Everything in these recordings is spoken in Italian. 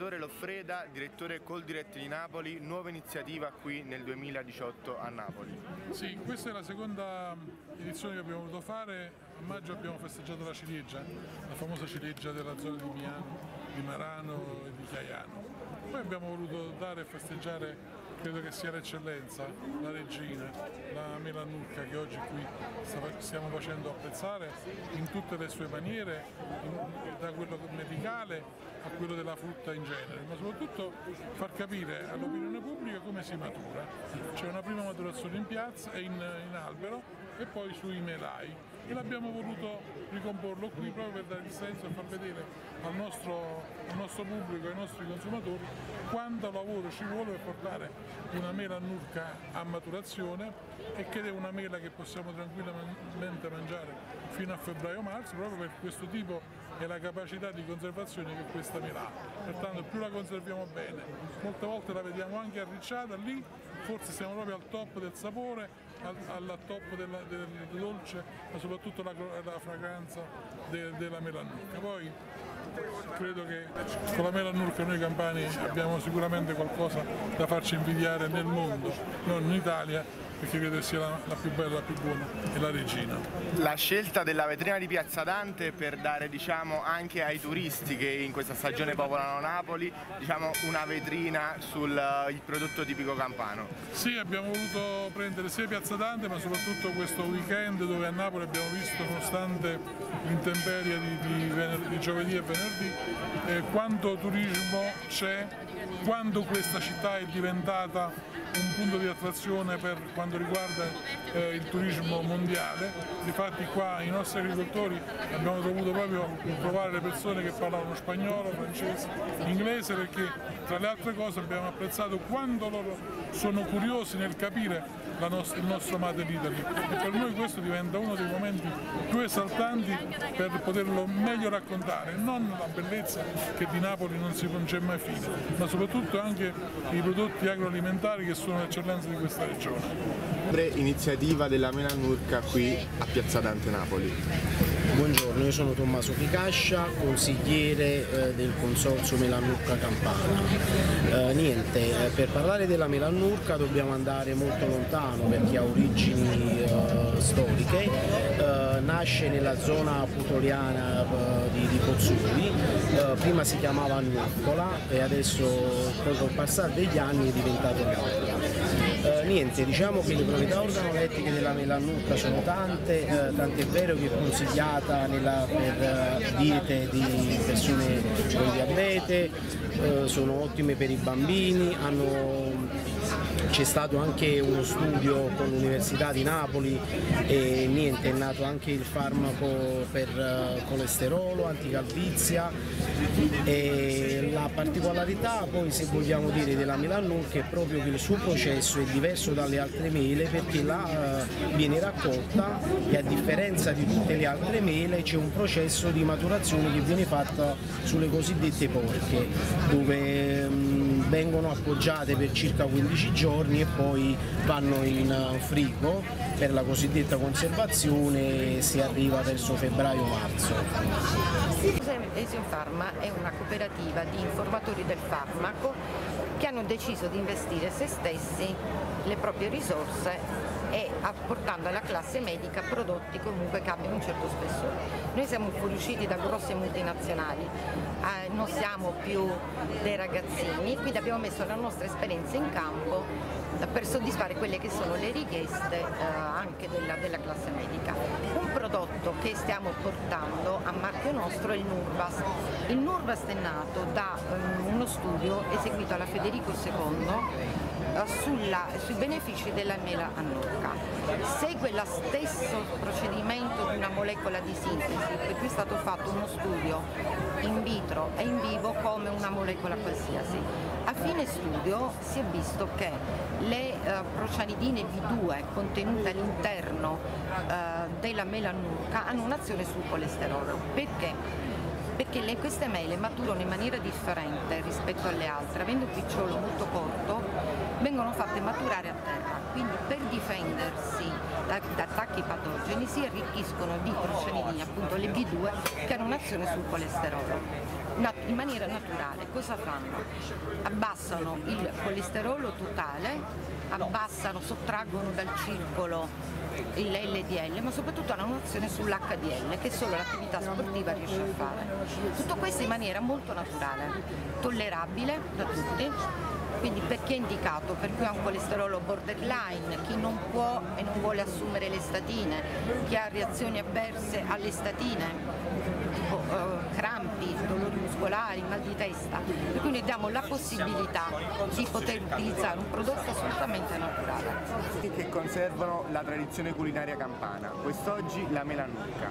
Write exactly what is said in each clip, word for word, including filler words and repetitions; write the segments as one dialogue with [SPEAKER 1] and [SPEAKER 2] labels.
[SPEAKER 1] Salvatore Loffreda, direttore Coldiretti di Napoli, nuova iniziativa qui nel duemiladiciotto a Napoli.
[SPEAKER 2] Sì, questa è la seconda edizione che abbiamo voluto fare. A maggio abbiamo festeggiato la ciliegia, la famosa ciliegia della zona di Miano, di Marano e di Chiaiano. Poi abbiamo voluto dare e festeggiare, credo che sia l'eccellenza, la regina, la melanurca che oggi qui stiamo facendo apprezzare in tutte le sue maniere, in, da quello medicale a quello della frutta in genere, ma soprattutto far capire all'opinione pubblica come si matura. C'è una prima maturazione in piazza e in, in albero e poi sui melai, e l'abbiamo voluto ricomporlo qui proprio per dare il senso e far vedere al nostro, al nostro pubblico, ai nostri consumatori, quanto lavoro ci vuole per portare una mela annurca a maturazione, e che è una mela che possiamo tranquillamente mangiare fino a febbraio-marzo, proprio per questo tipo e la capacità di conservazione che questa mela ha. Pertanto più la conserviamo bene, molte volte la vediamo anche arricciata, lì forse siamo proprio al top del sapore, al, al top della, del dolce, ma soprattutto la, la fragranza de, della melanurca. Poi credo che con la melanurca noi campani abbiamo sicuramente qualcosa da farci invidiare nel mondo, non in Italia, perché credo sia la, la più bella, la più buona, e la regina. La
[SPEAKER 1] scelta della vetrina di Piazza Dante per dare, diciamo, anche ai turisti che in questa stagione popolano Napoli, diciamo, una vetrina sul uh, il prodotto tipico campano.
[SPEAKER 2] Sì, abbiamo voluto prendere sia Piazza Dante, ma soprattutto questo weekend dove a Napoli abbiamo visto, nonostante l'intemperie di, di, di giovedì e venerdì, eh, quanto turismo c'è, quando questa città è diventata un punto di attrazione per quanto riguarda eh, il turismo mondiale. Difatti qua i nostri agricoltori abbiamo dovuto proprio trovare le persone che parlavano spagnolo, francese, inglese, perché tra le altre cose abbiamo apprezzato quanto loro sono curiosi nel capire la nostra, il nostro Made in Italy, e per noi questo diventa uno dei momenti più esaltanti per poterlo meglio raccontare, non la bellezza che di Napoli non si non c'è mai fine, ma soprattutto anche i prodotti agroalimentari che sono l'eccellenza di questa regione.
[SPEAKER 1] Iniziativa della melanurca qui a Piazza Dante Napoli.
[SPEAKER 3] Buongiorno, io sono Tommaso Picascia, consigliere eh, del Consorzio Melanurca Campana. Eh, niente, eh, per parlare della melanurca dobbiamo andare molto lontano perché ha origini eh, storiche, eh, nasce nella zona putoriana eh, di, di Pozzuoli, eh, prima si chiamava Annurcola e adesso poi col passare degli anni è diventato Napoli. Eh, niente, diciamo che le proprietà organolettiche della melanurca sono tante, eh, tant'è vero che è consigliata nella, per uh, diete di persone con diabete, eh, sono ottime per i bambini, hanno c'è stato anche uno studio con l'Università di Napoli e niente, è nato anche il farmaco per uh, colesterolo, anticalvizia, e la particolarità poi, se vogliamo dire, della melanurca è proprio che il suo processo è diverso dalle altre mele, perché là uh, viene raccolta e a differenza di tutte le altre mele c'è un processo di maturazione che viene fatta sulle cosiddette porche, dove um, vengono appoggiate per circa quindici giorni e poi vanno in frigo per la cosiddetta conservazione, e si arriva verso febbraio-marzo.
[SPEAKER 4] Esionfarma è una cooperativa di informatori del farmaco che hanno deciso di investire se stessi, le proprie risorse, e apportando alla classe medica prodotti comunque che abbiano un certo spessore. Noi siamo fuoriusciti da grosse multinazionali, eh, non siamo più dei ragazzini, quindi abbiamo messo la nostra esperienza in campo per soddisfare quelle che sono le richieste eh, anche della, della classe medica. Un prodotto che stiamo portando a marchio nostro è il Nurbast. Il Nurbast è nato da um, uno studio eseguito alla Federico secondo Sulla, sui benefici della mela annurca. Segue lo stesso procedimento di una molecola di sintesi, per cui è stato fatto uno studio in vitro e in vivo come una molecola qualsiasi. A fine studio si è visto che le uh, procianidine B due contenute all'interno uh, della mela annurca hanno un'azione sul colesterolo. Perché? Perché le, queste mele maturano in maniera differente rispetto alle altre, avendo un picciolo molto corto, vengono fatte maturare a terra, quindi per difendersi da, da attacchi patogeni si arricchiscono di procianidine, appunto le B due, che hanno un'azione sul colesterolo. in maniera naturale. Cosa fanno? Abbassano il colesterolo totale, abbassano, sottraggono dal circolo l'L D L, ma soprattutto hanno un'azione sull'H D L che solo l'attività sportiva riesce a fare. Tutto questo in maniera molto naturale, tollerabile da tutti, quindi per chi è indicato? Per chi ha un colesterolo borderline, chi non può e non vuole assumere le statine, chi ha reazioni avverse alle statine, tipo eh, crampi, dolori muscolari, mal di testa, e quindi diamo la possibilità di poter utilizzare un prodotto assolutamente naturale.
[SPEAKER 1] Che conservano la tradizione culinaria campana, quest'oggi la melannurca.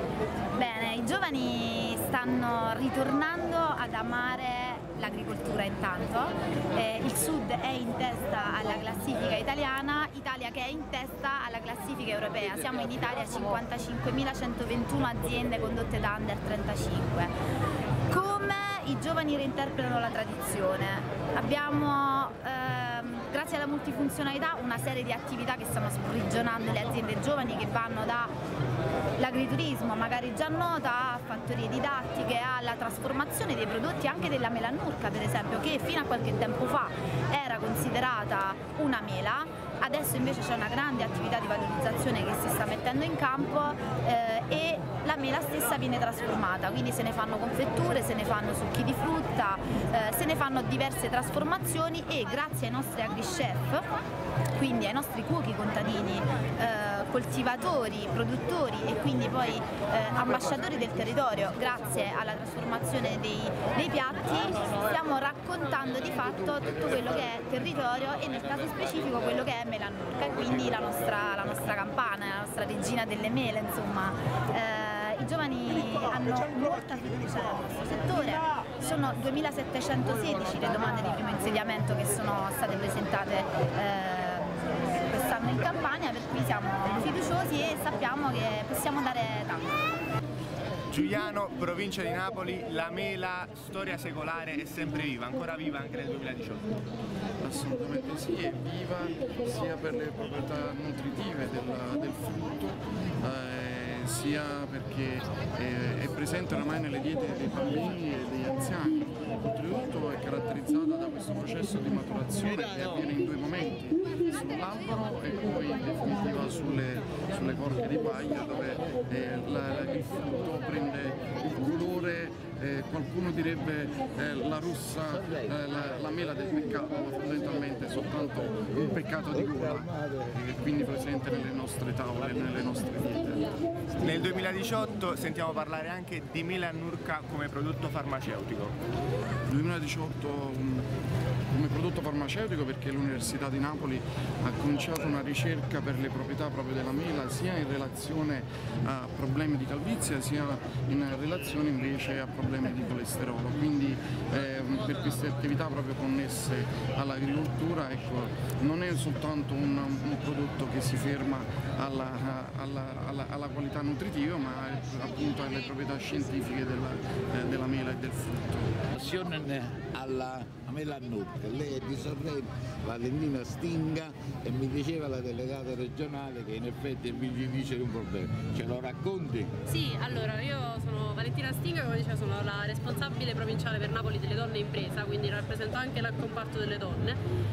[SPEAKER 5] Bene, i giovani stanno ritornando ad amare l'agricoltura intanto, eh, il Sud è in testa alla classifica italiana, Italia che è in testa alla classifica europea, siamo in Italia cinquantacinquemilacentoventuno aziende condotte da under trentacinque. Come i giovani reinterpretano la tradizione? Abbiamo, ehm, grazie alla multifunzionalità, una serie di attività che stanno sprigionando le aziende giovani che vanno dall'agriturismo, magari già nota, a fattorie didattiche, alla trasformazione dei prodotti anche della melannurca, per esempio, che fino a qualche tempo fa era considerata una mela. Adesso invece c'è una grande attività di valorizzazione che si sta mettendo in campo eh, e la mela stessa viene trasformata, quindi se ne fanno confetture, se ne fanno succhi di frutta, eh, se ne fanno diverse trasformazioni e grazie ai nostri agri-chef, quindi ai nostri cuochi contadini, eh, coltivatori, produttori e quindi poi eh, ambasciatori del territorio, grazie alla trasformazione dei, dei piatti, stiamo raccontando di fatto tutto quello che è territorio e nel caso specifico quello che è melannurca e quindi la nostra, la nostra campana, la nostra regina delle mele, insomma. Eh, I giovani hanno molta fiducia nel nostro settore, sono duemilasettecentosedici le domande di primo insediamento che sono state presentate eh, quest'anno in Campania, per cui siamo fiduciosi e sappiamo che possiamo dare tanto.
[SPEAKER 1] Giuliano, provincia di Napoli, la mela, storia secolare, è sempre viva, ancora viva anche nel duemiladiciotto?
[SPEAKER 6] Assolutamente sì, è viva sia per le proprietà nutritive del, del frutto, eh, sia perché eh, è presente oramai nelle diete dei bambini e degli anziani. Oltretutto è caratterizzata da questo processo di maturazione che avviene in due momenti, sull'albero e poi in definitiva sulle, sulle corche di paglia, dove eh, la, il frutto prende il colore, eh, qualcuno direbbe eh, la russa, eh, la, la mela del peccato, ma fondamentalmente è soltanto un peccato di gola, e quindi presente nelle nostre tavole, nelle nostre diete.
[SPEAKER 1] Nel duemiladiciotto sentiamo parlare anche di melannurca come prodotto farmaceutico.
[SPEAKER 6] duemiladiciotto um, come prodotto farmaceutico perché l'Università di Napoli ha cominciato una ricerca per le proprietà proprio della mela sia in relazione a problemi di calvizia sia in relazione invece a problemi di colesterolo, quindi eh, per queste attività proprio connesse all'agricoltura, ecco, non è soltanto un, un prodotto che si ferma alla, alla, alla, alla qualità nutritiva ma appunto alle proprietà scientifiche della, eh, della mela e del frutto.
[SPEAKER 7] Passione alla melannurca, lei è di Sorrento, Valentina Stinga, e mi diceva la delegata regionale che in effetti è vincitrice di un problema. Ce lo racconti?
[SPEAKER 8] Sì, allora io sono Valentina Stinga, come diceva sono la responsabile provinciale per Napoli delle donne impresa, quindi rappresento anche il comparto delle donne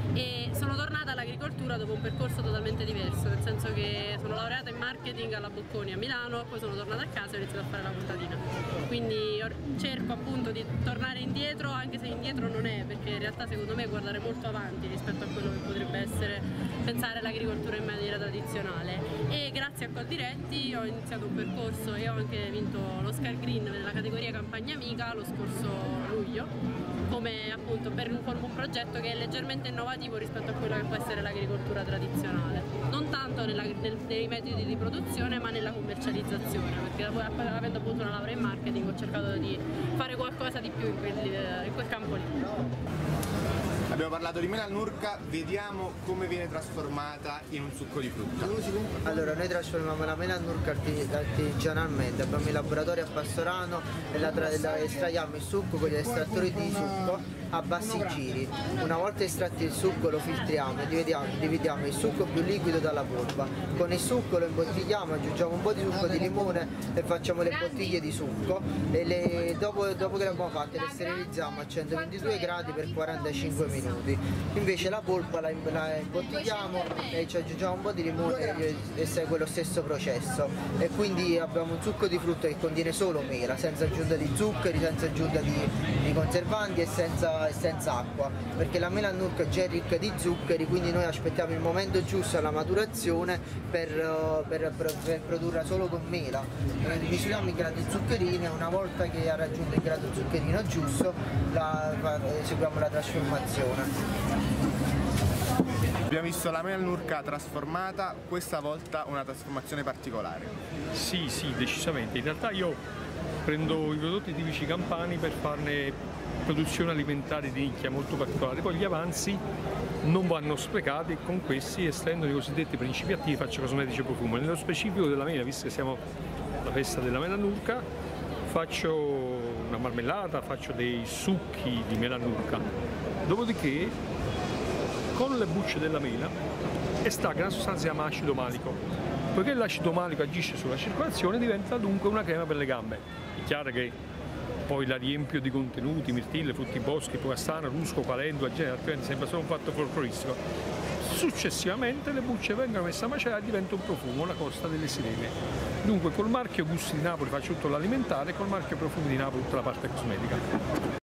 [SPEAKER 8] e sono tornata all'agricoltura dopo un percorso totalmente diverso, nel senso che sono laureata in marketing alla Bocconi a Milano, poi sono tornata a casa e ho iniziato a fare la contadina, quindi cerco appunto di tornare indietro, anche se indietro non è, perché in realtà secondo me è guardare molto avanti rispetto a quello che potrebbe essere pensare all'agricoltura in maniera tradizionale, e grazie a Coldiretti ho iniziato un percorso e ho anche vinto l'Oscar Green nella categoria Campagna Amica lo scorso luglio, come appunto per un, un progetto che è leggermente innovativo rispetto a quello che può essere l'agricoltura tradizionale, non tanto nella, nel, nei metodi di produzione ma nella commercializzazione, perché avendo appunto una laurea in marketing ho cercato di fare qualcosa di più in quel, in quel campo lì.
[SPEAKER 1] Abbiamo parlato di melannurca, vediamo come viene trasformata in un succo di frutta.
[SPEAKER 9] Allora, noi trasformiamo la melannurca artigianalmente, abbiamo i laboratori a Pastorano e la, la estraiamo il succo con gli estrattori di succo a bassi giri. Una volta estratto il succo lo filtriamo e dividiamo, dividiamo il succo più liquido dalla polpa. Con il succo lo imbottigliamo, aggiungiamo un po' di succo di limone e facciamo le bottiglie di succo e le, dopo, dopo che le abbiamo fatte le sterilizziamo a centoventidue gradi per quarantacinque minuti. Invece la polpa la, la imbottigliamo e ci aggiungiamo un po' di limone e, e segue lo stesso processo, e quindi abbiamo un succo di frutta che contiene solo mela, senza aggiunta di zuccheri, senza aggiunta di, di conservanti e senza, e senza acqua, perché la mela Nurka è già ricca di zuccheri, quindi noi aspettiamo il momento giusto alla maturazione per, per, per, per produrla solo con mela. Eh, misuriamo i gradi zuccherini e una volta che ha raggiunto il grado zuccherino giusto la, eseguiamo la trasformazione.
[SPEAKER 1] Abbiamo visto la mela Nurka trasformata, questa volta una trasformazione particolare.
[SPEAKER 10] Sì, sì, decisamente. In realtà io prendo i prodotti tipici campani per farne produzione alimentare di nicchia molto particolare, poi gli avanzi non vanno sprecati e con questi, estraendo i cosiddetti principi attivi, faccio cosmetici e profumo. Nello specifico della mela, visto che siamo alla festa della mela Nurka, faccio una marmellata, faccio dei succhi di mela Nurka, dopodiché con le bucce della mela estraggo una sostanza che si chiama acido malico. Poiché l'acido malico agisce sulla circolazione, diventa dunque una crema per le gambe. È chiaro che poi la riempio di contenuti, mirtilli, frutti boschi, castano, rusco, calendula, genere, altrimenti sembra solo un fatto folcloristico. Successivamente le bucce vengono messe a macerare e diventa un profumo, la costa delle sirene. Dunque col marchio Gusti di Napoli faccio tutto l'alimentare e col marchio Profumi di Napoli tutta la parte cosmetica.